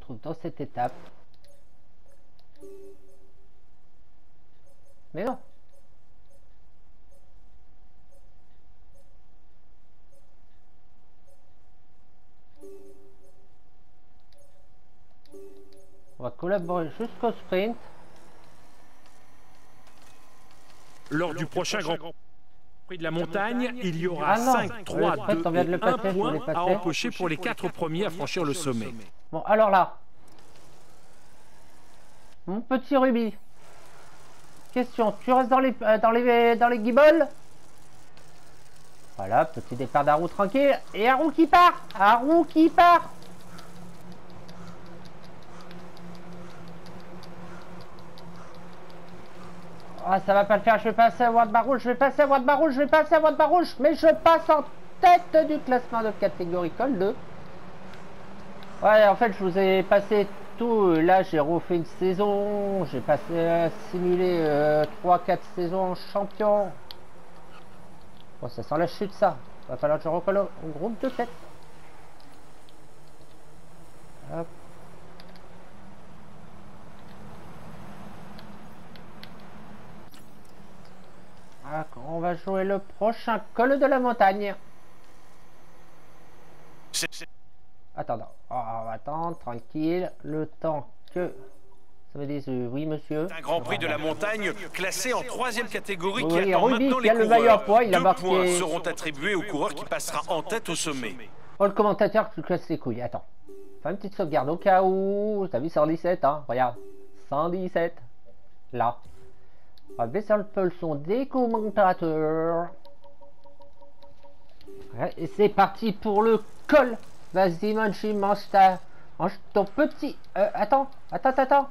retrouve dans cette étape. Mais non. On va collaborer jusqu'au sprint. Lors du prochain Grand Prix de la montagne, il y aura 5, 3, 2 et 1 point à empocher pour les 4 premiers à franchir le sommet. Bon, alors là. Mon petit Ruby. Question, tu restes dans les guibolles? Voilà, petit départ d'Arou tranquille. Et Arou qui part. Arou qui part. Ah, ça va pas le faire, je vais passer à Ward Barouche, je vais passer à Ward Barouche, je vais passer à Ward Barouche, mais je passe en tête du classement de catégorie Col 2. Ouais, en fait, je vous ai passé tout. Là, j'ai refait une saison, j'ai passé simulé 3-4 saisons en champion. Bon, ça sent la chute, ça. Va falloir que je recolle au groupe de tête. Hop. On va jouer le prochain col de la montagne. Attends, on va attendre, tranquille, le temps que ça me dise oui monsieur. Un Grand Prix de la montagne classé en 3e catégorie oui, qui attend Ruby, maintenant qui a les le maillot à coureurs. poids, il a 2 marqué... points seront attribués au coureur qui passera en tête au sommet. Oh, le commentateur qui casse les couilles, attends. Fais une petite sauvegarde au cas où. T'as vu 117, hein, regarde. 117. Là. On va baisser un peu le son des commentateurs. Ouais, et c'est parti pour le col. Vas-y, Manchi, mange ton petit... attends. Putain,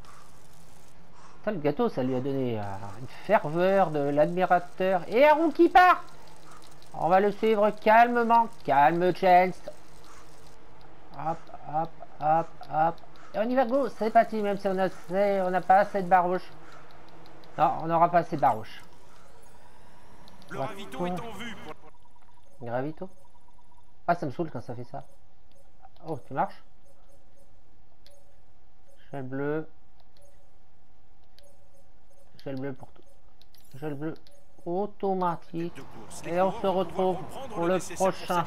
le gâteau, ça lui a donné une ferveur de l'admirateur. Et Haroun qui part. On va le suivre calmement. Calme, James. Hop, hop, hop, hop. Et on y va, go. C'est parti, même si on n'a pas assez de barouche. Non, on n'aura pas assez de barouche. Le ravito est en vue. Gravito. Ah, ça me saoule quand ça fait ça. Oh, tu marches? Gel bleu. Gel bleu pour tout. Gel bleu automatique. Et on se retrouve pour le prochain.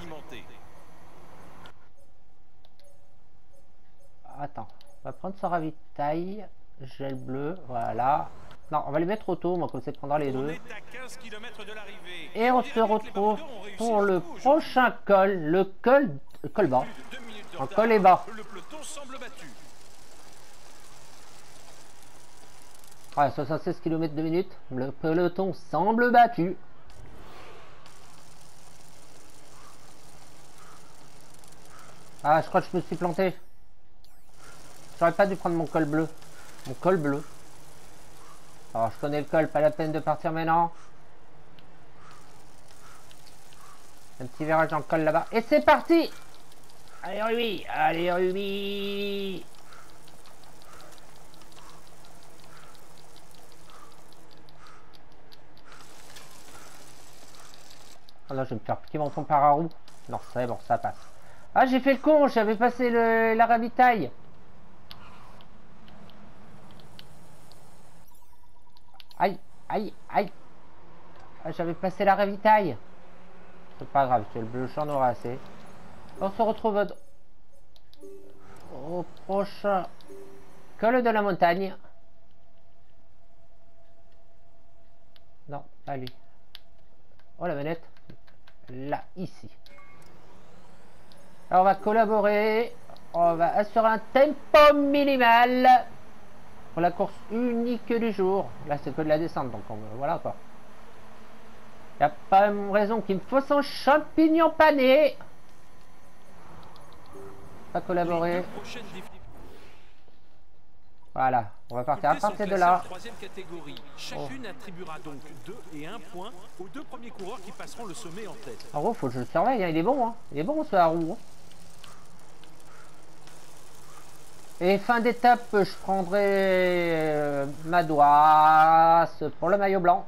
Attends, on va prendre son ravitail. Gel bleu, voilà. Non, on va les mettre auto, moi, comme ça prendra les deux. Et on se retrouve pour le prochain col, le col bas. En col et bas. Ouais, 76 km de minute. Le peloton semble battu. Ah, je crois que je me suis planté. J'aurais pas dû prendre mon col bleu. Mon col bleu. Alors, je connais le col, pas la peine de partir maintenant. Un petit virage dans le col là-bas. Et c'est parti! Allez, Ruby! Allez, Ruby! Oh là, je vais me faire piquer mon ton par à roue. Non, c'est bon, ça passe. Ah, j'ai fait le con, j'avais passé la ravitaille. Aïe, aïe, aïe. Ah, j'avais passé la ravitaille. C'est pas grave, c'est le bleu, j'en aurai assez. On se retrouve au prochain col de la montagne. Non, pas lui. Oh, la manette. Là, ici. Alors, on va collaborer. On va assurer un tempo minimal pour la course unique du jour. Là, c'est que de la descente, donc voilà quoi. Il n'y a pas raison qu'il me faut son champignon pané. On va collaborer. Voilà, on va partir à partir de là. Chacune attribuera donc 2 et 1 point aux 2 premiers coureurs qui passeront le sommet en tête. En gros, faut que je le surveille, hein. Il est bon, hein. Il est bon ce Haroun. Hein. Et fin d'étape, je prendrai ma douasse pour le maillot blanc.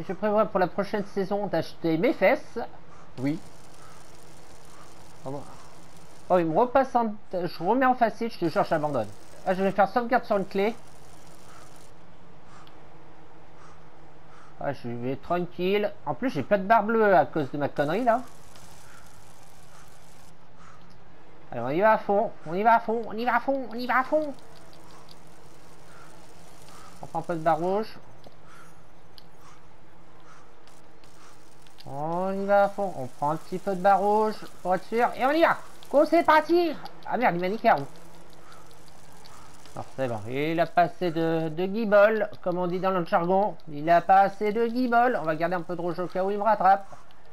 je prévois pour la prochaine saison d'acheter mes fesses. Oui. Oh, il me repasse en... Je remets en facile, je te jure, j'abandonne. Ah, je vais faire sauvegarde sur une clé. Ah, je vais tranquille. En plus, j'ai pas de barre bleue à cause de ma connerie, là. Alors, on y va à fond. On y va à fond. On y va à fond. On y va à fond. On prend un peu de barre rouge. On y va à fond. On prend un petit peu de barre rouge pour être sûr. Et on y va. Go, c'est parti. Ah merde, il m'a niqué. Alors, c'est bon. Il a pas assez de guibole, comme on dit dans le jargon. Il a pas assez de guibole. On va garder un peu de rouge au cas où il me rattrape.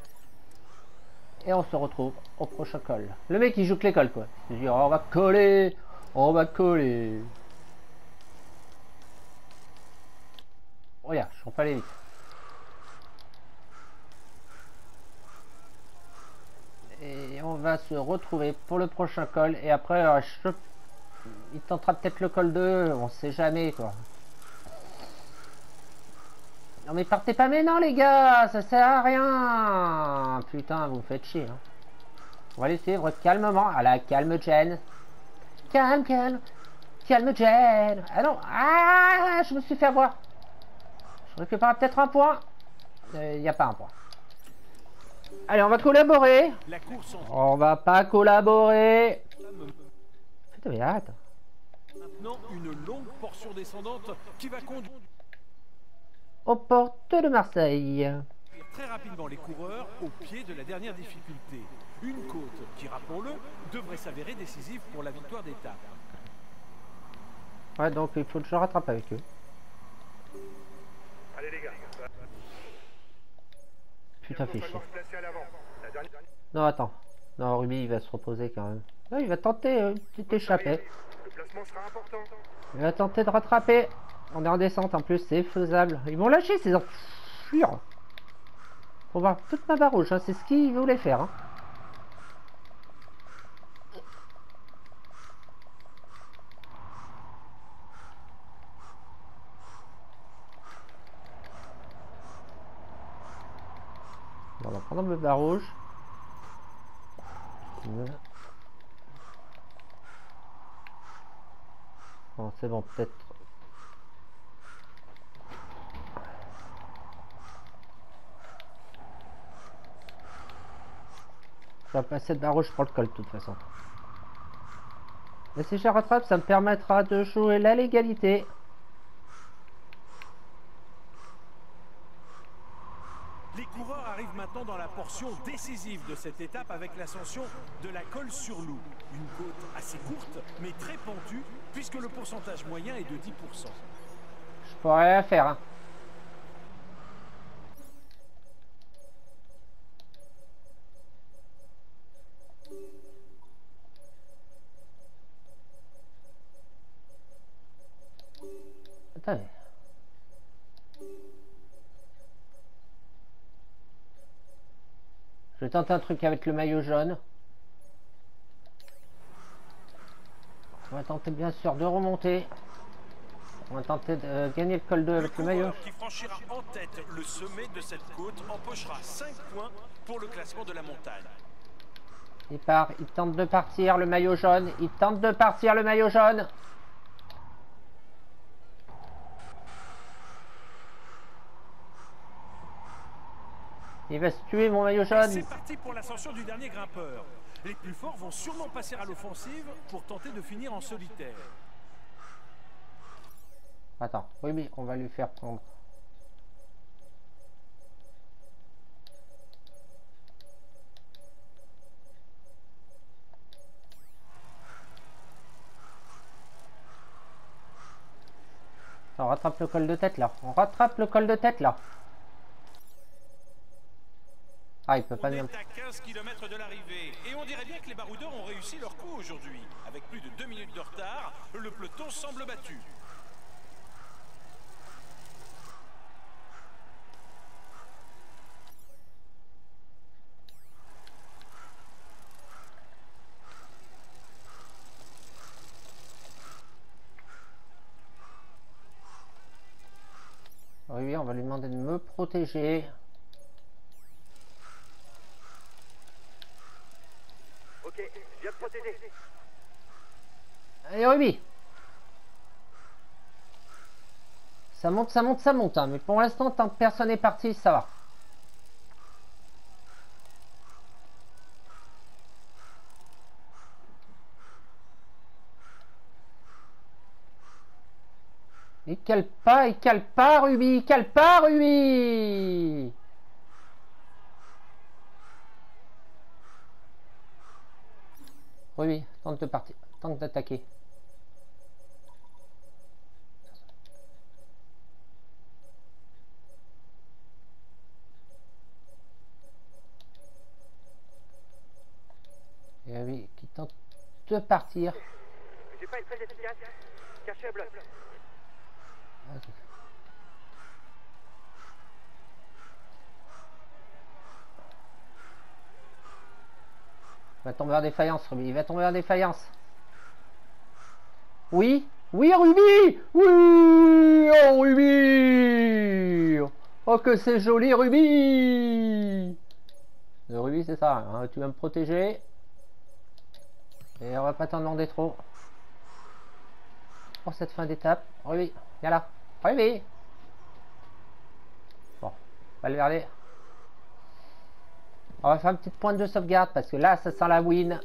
Et on se retrouve au prochain col. Le mec, il joue que l'école, quoi. Il se dit, oh, on va coller. On va coller. Regarde, je ne peux pas aller vite. Et on va se retrouver pour le prochain col. Et après, il tentera peut-être le col 2. On sait jamais, quoi. Non mais partez pas maintenant, les gars. Ça sert à rien. Putain, vous me faites chier. Hein. On va les suivre calmement. À la calme Jen. Calme, calme. Calme Jen. Ah non. Ah, je me suis fait avoir. Je récupère peut-être un point. Il n'y a pas un point. Allez, on va collaborer. On va pas collaborer. Putain, mais arrête. Maintenant, une longue portion descendante qui va conduire aux portes de Marseille. Très rapidement les coureurs au pied de la dernière difficulté. Une côte qui, rappelons-le, devrait s'avérer décisive pour la victoire d'étape. Ouais, donc il faut que je rattrape avec eux. Allez les gars. Putain, fait chier. Non, attends. Non, Ruby, il va se reposer quand même. Non, il va tenter une petite échappée. Le placement sera important. Il va tenter de rattraper. On est en descente en plus, c'est faisable. Ils vont lâcher ces enflures. Pour voir toute ma barre rouge, hein. C'est ce qu'ils voulaient faire. Hein. On va prendre le barre rouge. Bon, c'est bon, peut-être. Je vais passer de barre rouge pour le col de toute façon. Mais si je rattrape, ça me permettra de jouer la légalité. Les coureurs arrivent maintenant dans la portion décisive de cette étape avec l'ascension de la Colle-sur-Loup. Une côte assez courte mais très pentue puisque le pourcentage moyen est de 10%. Je pourrais rien faire. Hein. Attendez. Je vais tenter un truc avec le maillot jaune. On va tenter bien sûr de remonter. On va tenter de gagner le col 2 avec le maillot. Qui franchira en tête le sommet de cette côte empochera 5 points pour le classement de la montagne. Il part, il tente de partir le maillot jaune. Il tente de partir le maillot jaune. Il va se tuer mon maillot jaune. C'est parti pour l'ascension du dernier grimpeur. Les plus forts vont sûrement passer à l'offensive pour tenter de finir en solitaire. Attends, oui mais on va lui faire prendre. On rattrape le col de tête là. On rattrape le col de tête là. Ah, il peut pas bien. On est à 15 km de l'arrivée et on dirait bien que les baroudeurs ont réussi leur coup aujourd'hui. Avec plus de 2 minutes de retard, le peloton semble battu. Oui, on va lui demander de me protéger. Ok, je viens de protéger. Allez, Ruby. Ça monte, ça monte, ça monte. Hein. Mais pour l'instant, tant que personne n'est parti, ça va. Il cale pas, Ruby, il cale pas, Ruby. Ruby, tente de partir, tente d'attaquer. Et Ruby qui tente de partir. J'ai pas une très efficace. Caché à bloc. Okay. Il va tomber en défaillance, Ruby. Il va tomber en défaillance. Oui. Oui, Ruby. Oui. Oh, Ruby. Oh, que c'est joli, Ruby. Le Ruby, c'est ça. Hein. Tu vas me protéger. Et on va pas t'en demander trop. Pour cette fin d'étape. Ruby, viens là. Ruby. Bon, on va le garder. On va faire une petite pointe de sauvegarde parce que là, ça sent la win.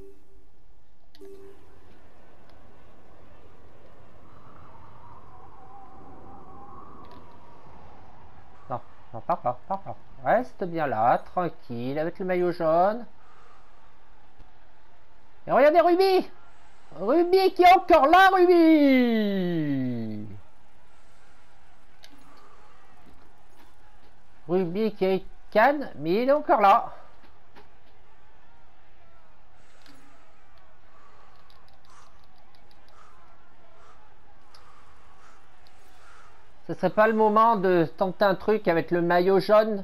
Non, non, pars pas, pars pas. Reste bien là, tranquille, avec le maillot jaune. Et regardez Ruby! Ruby qui est encore là, Ruby! Ruby qui est canne, mais il est encore là. Ce serait pas le moment de tenter un truc avec le maillot jaune?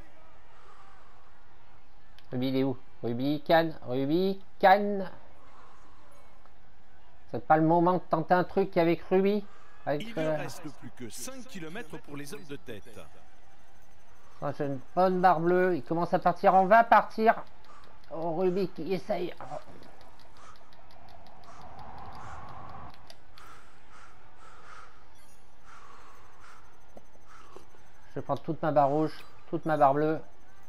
Ruby, il est où? Ruby, canne, Ruby, canne. C'est pas le moment de tenter un truc avec Ruby? Avec, Il ne reste plus que 5 km pour les hommes de tête. J'ai une bonne barre bleue. Il commence à partir. On va partir. Oh, Ruby qui essaye. Oh. Je vais prendre toute ma barre rouge, toute ma barre bleue.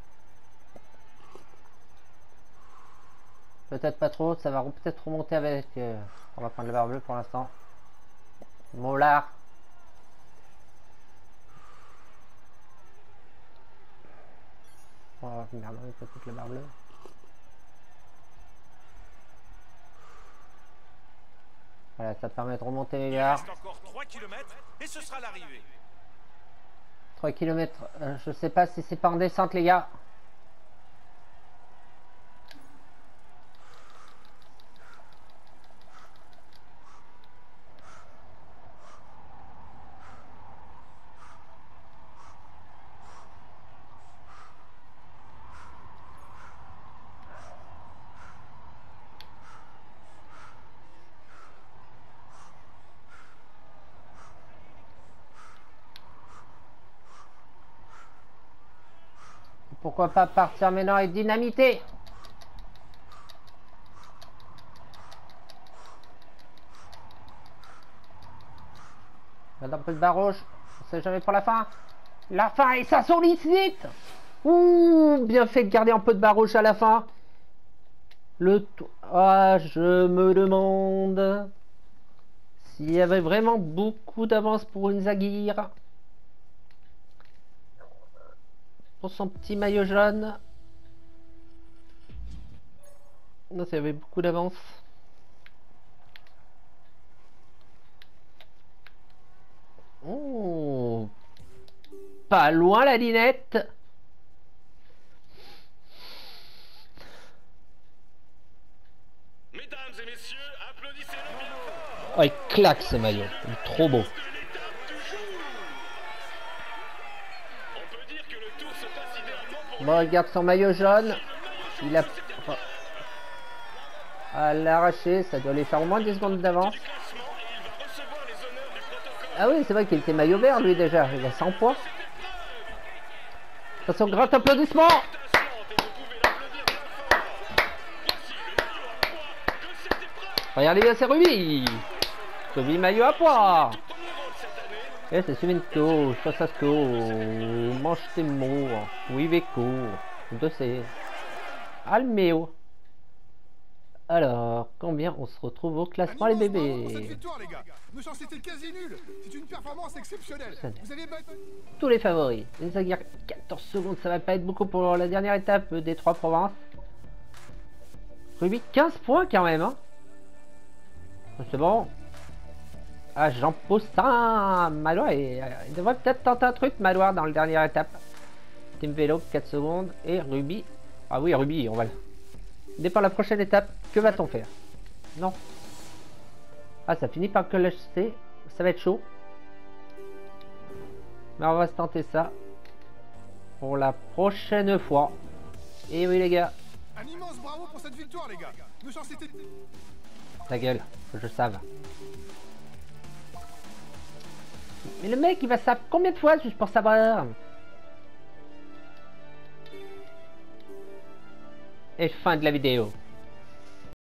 Peut-être pas trop. Ça va peut-être remonter avec... on va prendre la barre bleue pour l'instant. Mollard. Oh merde, on peut toute la barre bleue. Voilà, ça permet de remonter les gars. Il reste encore 3 km et ce sera l'arrivée. 3 km, je sais pas si c'est pas en descente les gars. Pourquoi pas partir maintenant et dynamiter? Un peu de barre rouge. On sait jamais pour la fin. La fin et ça sollicite. Ouh, bien fait de garder un peu de barre rouge à la fin. Ah, je me demande s'il y avait vraiment beaucoup d'avance pour une Zaguire. Pour son petit maillot jaune. Non, il y avait beaucoup d'avance. Oh, pas loin la dinette. Mesdames et messieurs, applaudissez-le bien fort. Oh, il claque ce maillot, il est trop beau. Bon, regarde son maillot jaune. Il a... à l'arracher, ça doit lui faire au moins 10 secondes d'avance. Ah oui, c'est vrai qu'il était maillot vert lui déjà, il a 100 points. Attention, grand applaudissement. Tasselante et vous pouvez l'applaudir bien fort. Voici le maillot à poids de cette épreuve. Regardez bien, c'est Ruby. Ruby maillot à poids. Tout premier rôle cette année. Eh, c'est Suvento, Chassasto, Mange tes mots, Wiveco, Dossé, Almeo. Alors, combien on se retrouve au classement, les bébés? Cette victoire, les gars. Nos chances étaient quasi nulles. C'est une performance exceptionnelle. Vous avez battu Tous les favoris. Inzaghi 14 secondes, ça va pas être beaucoup pour la dernière étape des 3 provinces. Ruby 15 points quand même, hein. C'est bon. Ah, Jean Postin, Maloir, il devrait peut-être tenter un truc, Maloir, dans la dernière étape. Team Vélo, 4 secondes. Et Ruby. Ah oui, Ruby, on va le... Dépend de la prochaine étape, que va-t-on faire? Non. Ah, ça finit par que l'HC. Ça va être chaud. Mais on va se tenter ça pour la prochaine fois. Et oui, les gars. un immense bravo pour cette victoire, les gars. Nos chances étaient... Ta gueule, je savais. Mais le mec, il va savoir combien de fois juste pour savoir? Et fin de la vidéo.